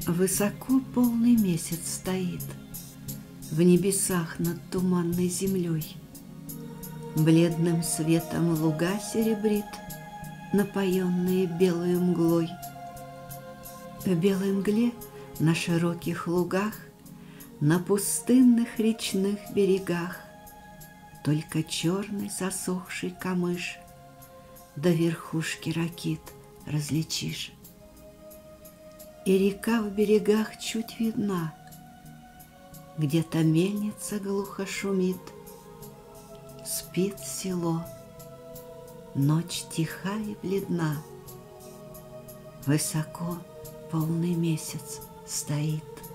Высоко полный месяц стоит в небесах над туманной землей. Бледным светом луга серебрит, напоенные белой мглой. В белой мгле на широких лугах, на пустынных речных берегах только черный засохший камыш до верхушки ракит различишь. И река в берегах чуть видна, где-то мельница глухо шумит. Спит село, ночь тиха и бледна, высоко полный месяц стоит.